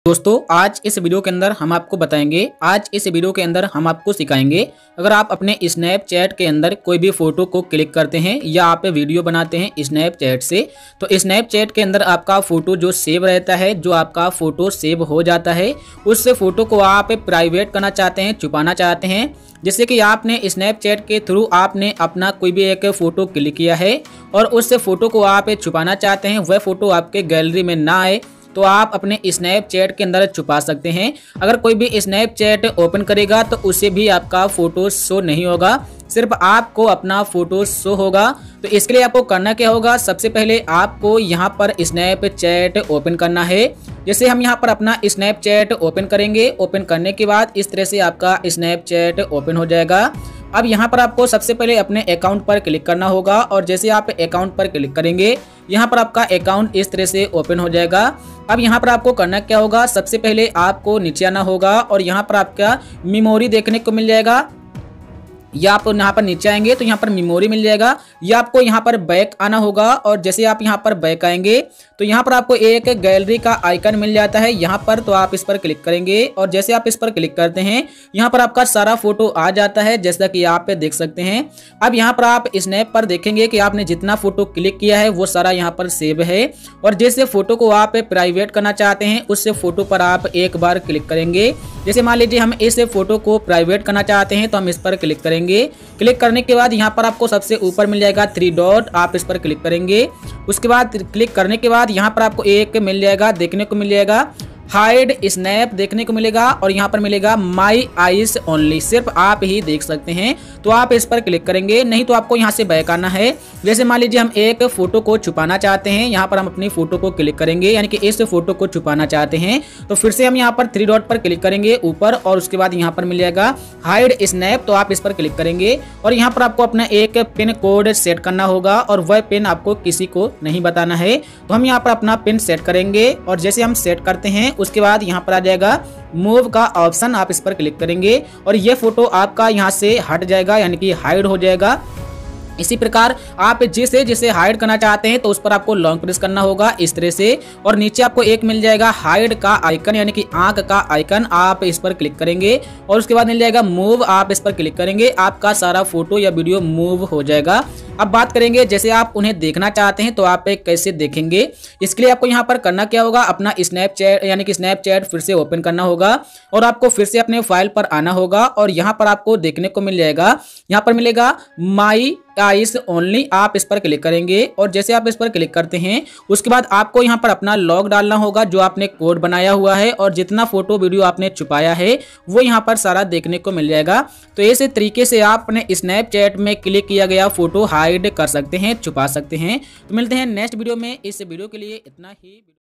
दोस्तों आज इस वीडियो के अंदर हम आपको बताएंगे हम आपको सिखाएंगे अगर आप अपने स्नैपचैट के अंदर कोई भी फोटो को क्लिक करते हैं या आप वीडियो बनाते हैं स्नैपचैट से, तो स्नैपचैट के अंदर आपका फोटो जो सेव रहता है, जो आपका फोटो सेव हो जाता है, उस फोटो को आप प्राइवेट करना चाहते हैं, छुपाना चाहते हैं। जैसे कि आपने स्नैपचैट के थ्रू आपने अपना कोई भी एक फ़ोटो क्लिक किया है और उस फोटो को आप छुपाना चाहते हैं, वह फ़ोटो आपके गैलरी में ना आए, तो आप अपने स्नैपचैट के अंदर छुपा सकते हैं। अगर कोई भी स्नैपचैट ओपन करेगा तो उसे भी आपका फ़ोटो शो नहीं होगा, सिर्फ आपको अपना फ़ोटो शो होगा। तो इसके लिए आपको करना क्या होगा, सबसे पहले आपको यहाँ पर स्नैपचैट ओपन करना है। जैसे हम यहाँ पर अपना स्नैपचैट ओपन करेंगे, ओपन करने के बाद इस तरह से आपका स्नैपचैट ओपन हो जाएगा। अब यहाँ पर आपको सबसे पहले अपने अकाउंट पर क्लिक करना होगा और जैसे आप अकाउंट पर क्लिक करेंगे, यहाँ पर आपका अकाउंट इस तरह से ओपन हो जाएगा। अब यहाँ पर आपको करना क्या होगा, सबसे पहले आपको नीचे आना होगा और यहाँ पर आपका मेमोरी देखने को मिल जाएगा। या आप यहाँ पर नीचे आएंगे तो यहाँ पर मेमोरी मिल जाएगा, या आपको यहाँ पर बैक आना होगा और जैसे आप यहाँ पर बैक आएंगे तो यहाँ पर आपको एक गैलरी का आइकन मिल जाता है यहाँ पर, तो आप इस पर क्लिक करेंगे और जैसे आप इस पर क्लिक करते हैं यहाँ पर आपका सारा फोटो आ जाता है, जैसा कि आप देख सकते हैं। अब यहाँ पर आप स्नैप पर देखेंगे कि आपने जितना फोटो क्लिक किया है वो सारा यहाँ पर सेव है और जैसे फोटो को आप प्राइवेट करना चाहते हैं उस फोटो पर आप एक बार क्लिक करेंगे। जैसे मान लीजिए हम इस फोटो को प्राइवेट करना चाहते हैं तो हम इस पर क्लिक करेंगे। क्लिक करने के बाद यहाँ पर आपको सबसे ऊपर मिल जाएगा 3 डॉट, आप इस पर क्लिक करेंगे। उसके बाद क्लिक करने के बाद यहाँ पर आपको एक मिल जाएगा, देखने को मिल जाएगा हाइड स्नैप देखने को मिलेगा और यहाँ पर मिलेगा माई आइज ओनली, सिर्फ आप ही देख सकते हैं। तो आप इस पर क्लिक करेंगे, नहीं तो आपको यहाँ से बैक आना है। जैसे मान लीजिए हम एक फोटो को छुपाना चाहते हैं, यहाँ पर हम अपनी फोटो को क्लिक करेंगे, यानी कि इस फोटो को छुपाना चाहते हैं तो फिर से हम यहाँ पर 3 डॉट पर क्लिक करेंगे ऊपर और उसके बाद यहाँ पर मिल जाएगा हाइड स्नैप, तो आप इस पर क्लिक करेंगे और यहाँ पर आपको अपना एक पिन कोड सेट करना होगा और वह पिन आपको किसी को नहीं बताना है। तो हम यहाँ पर अपना पिन सेट करेंगे और जैसे हम सेट करते हैं उसके बाद यहाँ पर आ जाएगा मूव का ऑप्शन, आप इस पर क्लिक करेंगे और ये फोटो आपका यहाँ से हट जाएगा, यानी कि हाइड हो जाएगा। इसी प्रकार आप जिसे हाइड करना चाहते हैं तो उस पर आपको लॉन्ग प्रेस करना होगा इस तरह से और नीचे आपको एक मिल जाएगा हाइड का आइकन, यानी कि आंख का आइकन, आप इस पर क्लिक करेंगे और उसके बाद मिल जाएगा मूव, आप इस पर क्लिक करेंगे, आपका सारा फोटो या वीडियो मूव हो जाएगा। अब बात करेंगे जैसे आप उन्हें देखना चाहते हैं तो आप कैसे देखेंगे। इसके लिए आपको यहाँ पर करना क्या होगा, अपना स्नैपचैट यानी कि स्नैपचैट फिर से ओपन करना होगा और आपको फिर से अपने फाइल पर आना होगा और यहाँ पर आपको देखने को मिल जाएगा, यहाँ पर मिलेगा माई आइज ओनली, आप इस पर क्लिक करेंगे और जैसे आप इस पर क्लिक करते हैं उसके बाद आपको यहाँ पर अपना लॉग डालना होगा, जो आपने कोड बनाया हुआ है और जितना फोटो वीडियो आपने छुपाया है वो यहाँ पर सारा देखने को मिल जाएगा। तो ऐसे तरीके से आप अपने स्नैपचैट में क्लिक किया गया फोटो हाइड कर सकते हैं, छुपा सकते हैं। तो मिलते हैं नेक्स्ट वीडियो में, इस वीडियो के लिए इतना ही।